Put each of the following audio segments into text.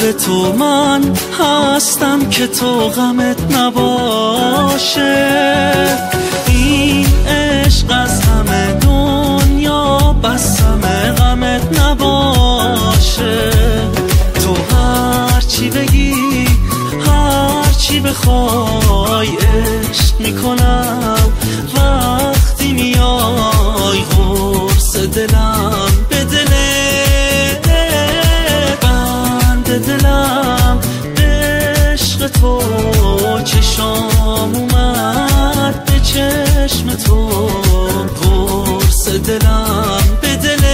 قلب تو من هستم که تو غمت نباشه. این عشق از همه دنیا بس همه غمت نباشه. تو هرچی بگی هرچی بخوای عشق میکنم. وقتی میای قرص دلم به دلت، بند دلم به عشق تو. چشام اومد به چشم تو، قرص دلم به دلت.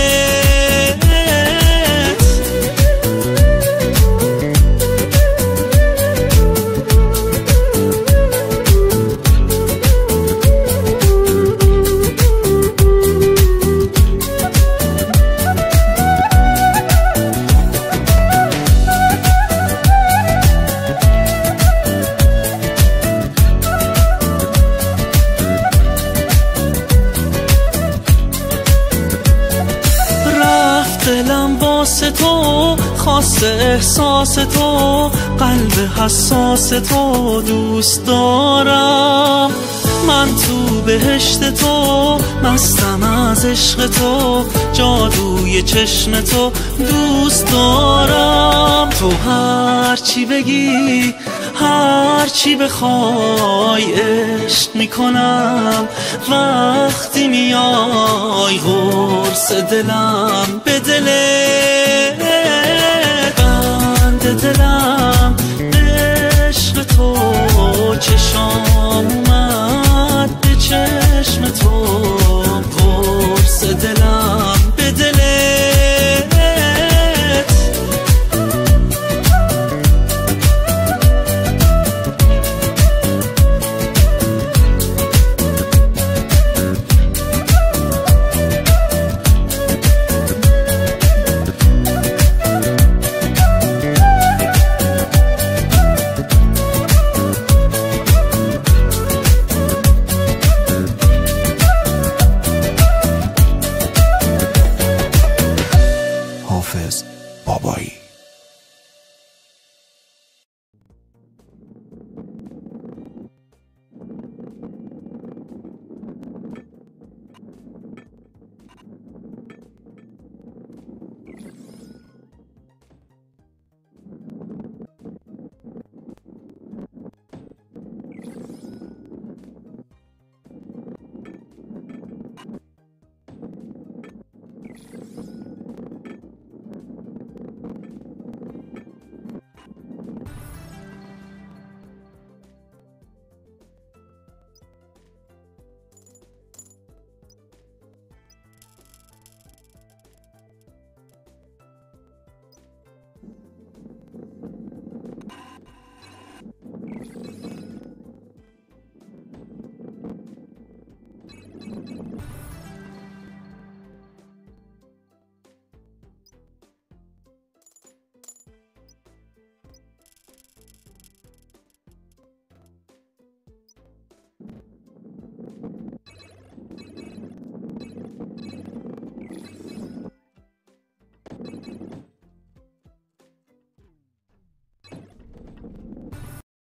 دلم واسه تو خواست احساس تو، قلب حساس تو دوست دارم. من تو بهشت تو مستم از عشق تو، جادوی چشم تو دوست دارم. تو هرچی بگی هرچی بخوای عشق میکنم. وقتی میای قرص دلم به دلت، بند دلم